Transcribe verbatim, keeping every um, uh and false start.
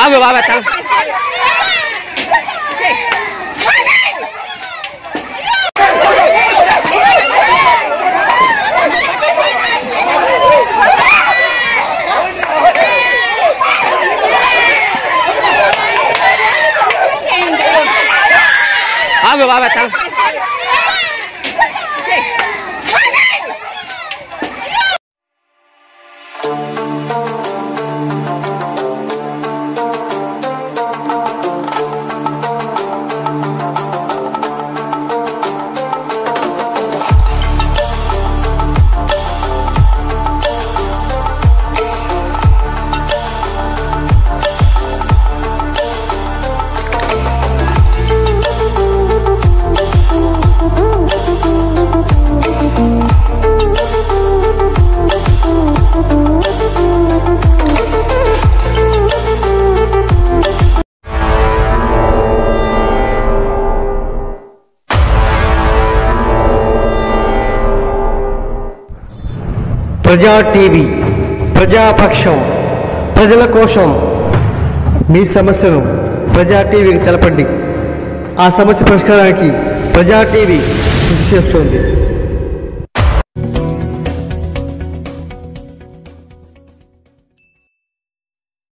ఆగు బాబా తల ఆగు బాబా తల ప్రజా టీవీ ప్రజాపక్షం ప్రజల కోసం మీ సమస్యను ప్రజా టీవీకి తెలపండి. ఆ సమస్య పరిష్కారానికి ప్రజా టీవీ కృషి చేస్తుంది.